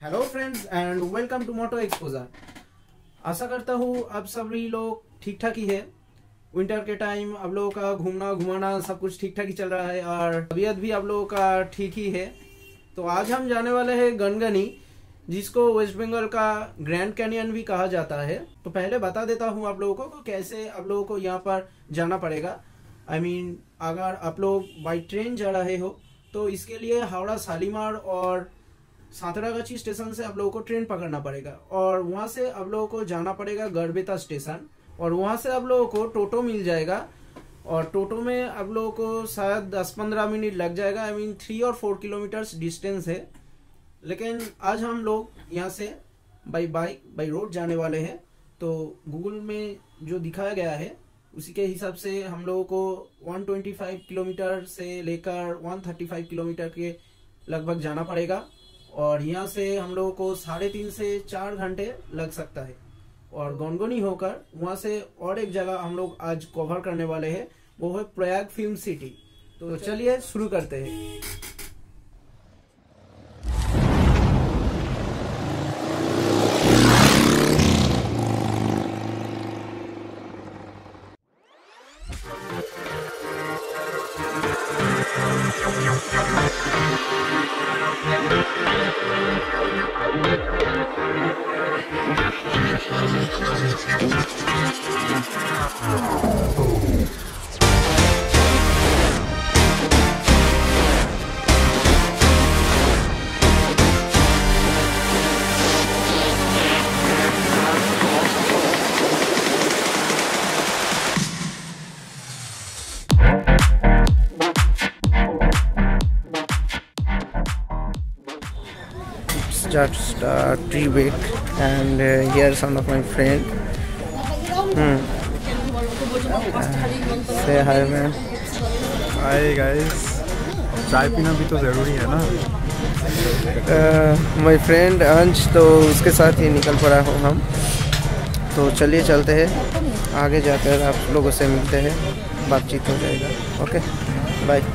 Hello friends and welcome to moto exposure. आशा करता हूँ आप सभी लोग ठीक ठाक ही है। विंटर के टाइम आप लोगों का घूमना घुमाना सब कुछ ठीक ठाक ही चल रहा है और तबीयत भी आप लोगों का ठीक ही है। तो आज हम जाने वाले हैं गनगनी, जिसको वेस्ट बंगाल का ग्रैंड कैनियन भी कहा जाता है। तो पहले बता देता हूँ आप लोगों को कैसे आप लोगों को यहाँ पर जाना पड़ेगा। अगर आप लोग बाई ट्रेन जा रहे हो तो इसके लिए हावड़ा शालीमार और सांतरागाछी स्टेशन से आप लोगों को ट्रेन पकड़ना पड़ेगा और वहां से आप लोगों को जाना पड़ेगा गड़बेता स्टेशन और वहां से आप लोगों को टोटो मिल जाएगा और टोटो में आप लोगों को शायद 10-15 मिनट लग जाएगा। 3 और 4 किलोमीटर डिस्टेंस है। लेकिन आज हम लोग यहाँ से बाई रोड जाने वाले हैं। तो गूगल में जो दिखाया गया है उसी के हिसाब से हम लोगों को 125 किलोमीटर से लेकर 135 किलोमीटर के लगभग जाना पड़ेगा और यहाँ से हम लोगों को 3.5 से 4 घंटे लग सकता है। और गनगनी होकर वहाँ से और एक जगह हम लोग आज कवर करने वाले हैं, वो है प्रयाग फिल्म सिटी। तो चलिए शुरू करते हैं। Just tree break and here some of my friend. Say hi man. Hi guys. चाय पीना भी तो ज़रूरी है ना। My friend अंश, तो उसके साथ ही निकल पड़ा हूँ हम। तो चलिए चलते हैं, आगे जाकर आप लोगों से मिलते हैं, बातचीत हो जाएगा। Okay bye.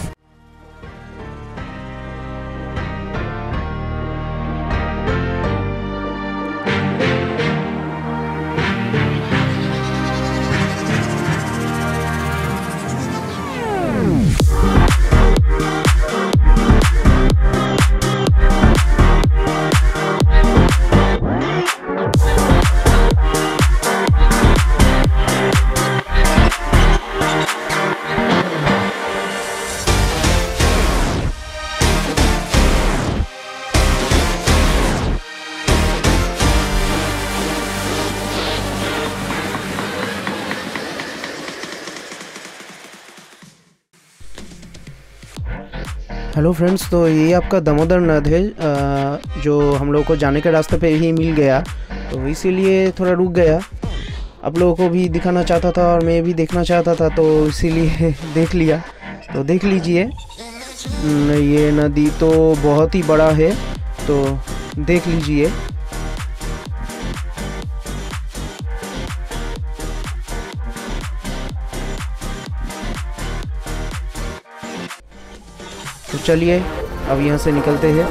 हेलो फ्रेंड्स, तो ये आपका दामोदर नद है जो हम लोगों को जाने के रास्ते पे ही मिल गया, तो इसीलिए थोड़ा रुक गया। आप लोगों को भी दिखाना चाहता था और मैं भी देखना चाहता था, तो इसीलिए देख लिया। तो देख लीजिए, ये नदी तो बहुत ही बड़ा है, तो देख लीजिए। तो चलिए अब यहाँ से निकलते हैं।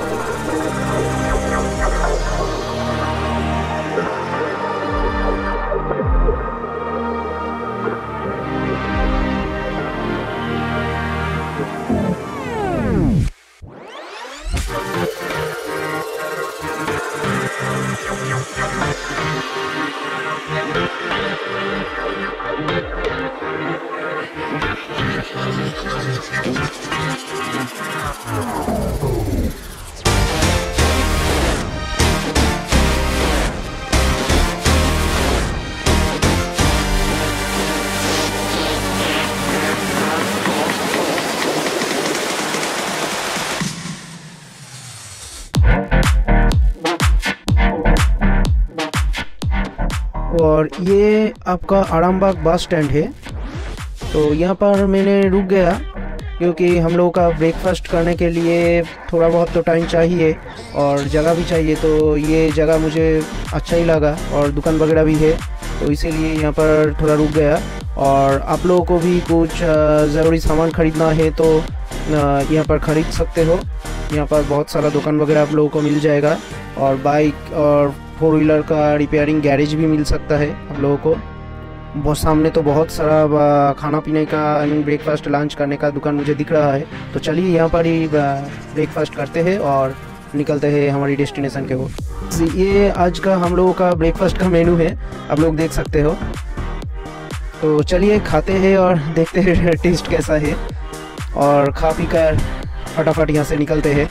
और ये आपका आरामबाग बस स्टैंड है। तो यहाँ पर मैंने रुक गया क्योंकि हम लोगों का ब्रेकफास्ट करने के लिए थोड़ा बहुत तो टाइम चाहिए और जगह भी चाहिए। तो ये जगह मुझे अच्छा ही लगा और दुकान वगैरह भी है, तो इसीलिए यहाँ पर थोड़ा रुक गया। और आप लोगों को भी कुछ ज़रूरी सामान ख़रीदना है तो यहाँ पर ख़रीद सकते हो। यहाँ पर बहुत सारा दुकान वगैरह आप लोगों को मिल जाएगा, और बाइक और 4 व्हीलर का रिपेयरिंग गैरेज भी मिल सकता है आप लोगों को। बहुत सामने तो बहुत सारा खाना पीने का ब्रेकफास्ट लंच करने का दुकान मुझे दिख रहा है। तो चलिए यहाँ पर ही ब्रेकफास्ट करते हैं और निकलते हैं हमारी डेस्टिनेशन के ओर। ये आज का हम लोगों का ब्रेकफास्ट का मेनू है, आप लोग देख सकते हो। तो चलिए खाते हैं और देखते हैं टेस्ट कैसा है, और खा पी कर फटाफट यहाँ से निकलते हैं।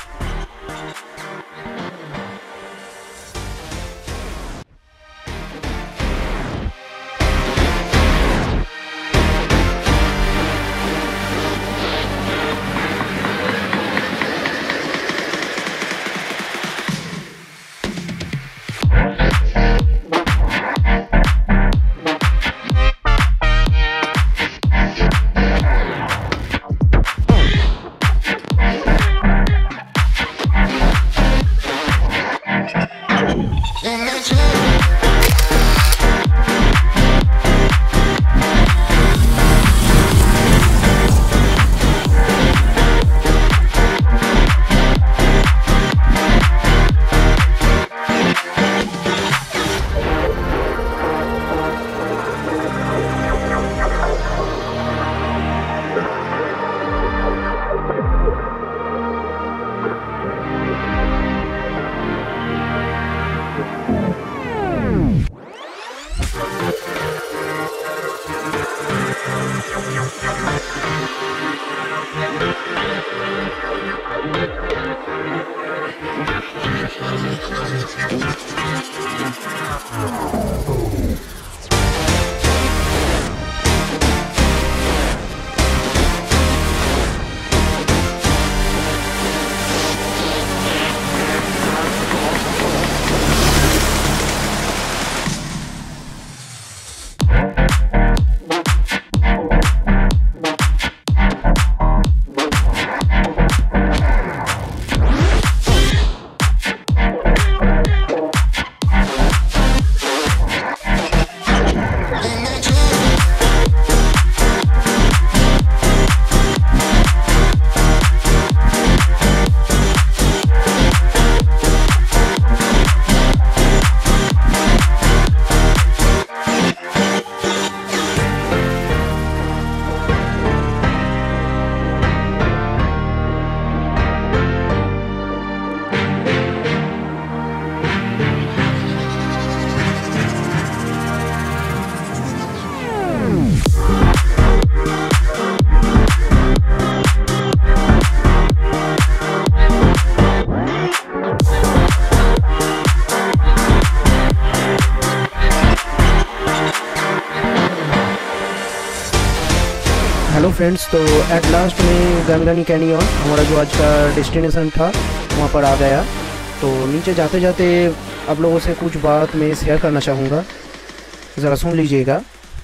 हेलो फ्रेंड्स, तो एट लास्ट में गनगनी कैनियन हमारा जो आज का डेस्टिनेशन था वहाँ पर आ गया। तो नीचे जाते जाते आप लोगों से कुछ बात मैं शेयर करना चाहूँगा, ज़रा सुन लीजिएगा।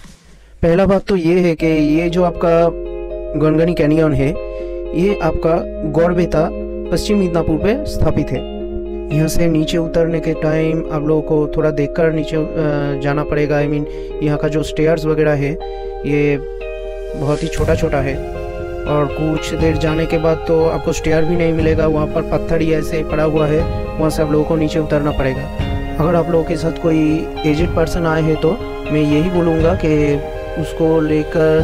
पहला बात तो ये है कि ये जो आपका गनगनी कैनियन है ये आपका गौरबेता पश्चिम मिदनापुर पे स्थापित है। यहाँ से नीचे उतरने के टाइम आप लोगों को थोड़ा देखकर नीचे जाना पड़ेगा। आई मीन यहाँ का जो स्टेयर्स वगैरह है ये बहुत ही छोटा छोटा है, और कुछ देर जाने के बाद तो आपको स्टेयर भी नहीं मिलेगा, वहाँ पर पत्थर ही ऐसे पड़ा हुआ है, वहाँ से आप लोगों को नीचे उतरना पड़ेगा। अगर आप लोगों के साथ कोई एजेड पर्सन आए हैं तो मैं यही बोलूँगा कि उसको लेकर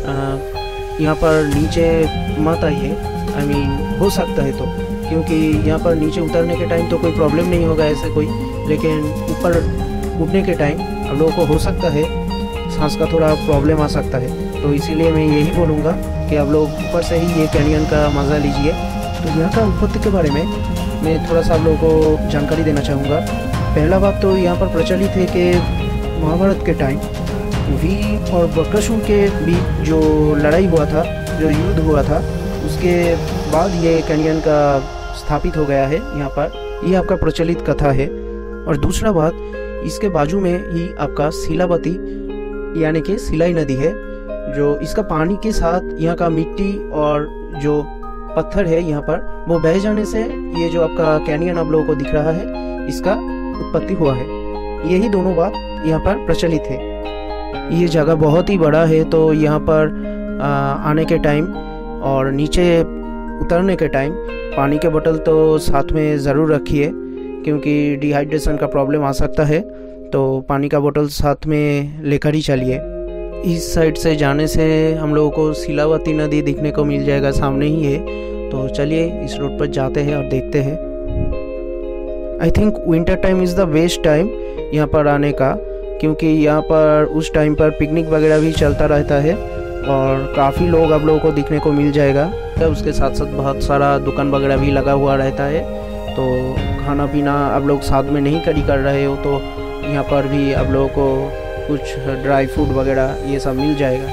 यहाँ पर नीचे मत आइए। आई मीन हो सकता है तो, क्योंकि यहाँ पर नीचे उतरने के टाइम तो कोई प्रॉब्लम नहीं होगा ऐसे कोई, लेकिन ऊपर उठने के टाइम आप लोगों को हो सकता है सांस का थोड़ा प्रॉब्लम आ सकता है। तो इसीलिए मैं यही बोलूँगा कि आप लोग ऊपर से ही ये कैनियन का मज़ा लीजिए। तो यहाँ का उत्पत्ति के बारे में मैं थोड़ा सा आप लोगों को जानकारी देना चाहूँगा। पहला बात तो यहाँ पर प्रचलित है कि महाभारत के टाइम भीम और बकासुर के बीच जो लड़ाई हुआ था, जो युद्ध हुआ था, उसके बाद ये कैनियन का स्थापित हो गया है यहाँ पर। ये आपका प्रचलित कथा है। और दूसरा बात, इसके बाजू में ही आपका शिलावती यानी कि सिलाई नदी है, जो इसका पानी के साथ यहाँ का मिट्टी और जो पत्थर है यहाँ पर वो बह जाने से ये जो आपका कैनियन आप लोगों को दिख रहा है इसका उत्पत्ति हुआ है। यही दोनों बात यहाँ पर प्रचलित है। ये जगह बहुत ही बड़ा है, तो यहाँ पर आने के टाइम और नीचे उतरने के टाइम पानी के बोतल तो साथ में ज़रूर रखिए, क्योंकि डिहाइड्रेशन का प्रॉब्लम आ सकता है। तो पानी का बोतल साथ में लेकर ही चलिए। इस साइड से जाने से हम लोगों को शिलावती नदी दिखने को मिल जाएगा, सामने ही है। तो चलिए इस रोड पर जाते हैं और देखते हैं। I think winter time is the best time यहाँ पर आने का, क्योंकि यहाँ पर उस टाइम पर पिकनिक वगैरह भी चलता रहता है और काफ़ी लोग आप लोगों को दिखने को मिल जाएगा। उसके साथ साथ बहुत सारा दुकान वगैरह भी लगा हुआ रहता है। तो खाना पीना आप लोग साथ में नहीं करी कर रहे हो तो यहाँ पर भी आप लोगों को कुछ ड्राई फ्रूट वगैरह ये सब मिल जाएगा।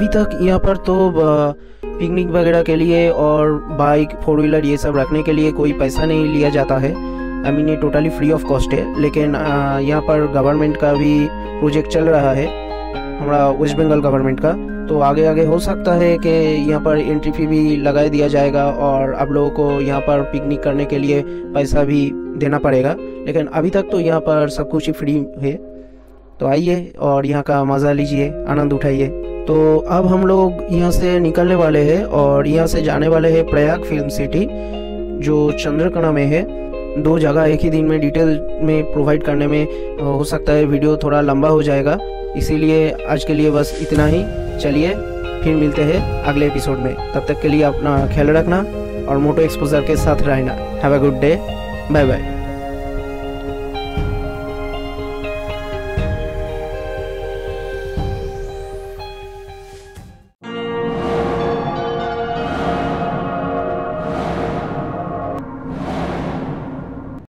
अभी तक यहाँ पर तो पिकनिक वगैरह के लिए और बाइक 4 व्हीलर ये सब रखने के लिए कोई पैसा नहीं लिया जाता है। आई मीन ये टोटली फ्री ऑफ कॉस्ट है। लेकिन यहाँ पर गवर्नमेंट का भी प्रोजेक्ट चल रहा है, हमारा वेस्ट बंगाल गवर्नमेंट का। तो आगे आगे हो सकता है कि यहाँ पर एंट्री फी भी लगा दिया जाएगा और आप लोगों को यहाँ पर पिकनिक करने के लिए पैसा भी देना पड़ेगा। लेकिन अभी तक तो यहाँ पर सब कुछ ही फ्री है। तो आइए और यहाँ का मज़ा लीजिए, आनंद उठाइए। तो अब हम लोग यहाँ से निकलने वाले हैं और यहाँ से जाने वाले हैं प्रयाग फिल्म सिटी, जो चंद्रकणा में है। 2 जगह एक ही दिन में डिटेल में प्रोवाइड करने में हो सकता है वीडियो थोड़ा लंबा हो जाएगा, इसीलिए आज के लिए बस इतना ही। चलिए फिर मिलते हैं अगले एपिसोड में। तब तक के लिए अपना ख्याल रखना और मोटो एक्सपोजर के साथ रहना। Have a good day, bye bye.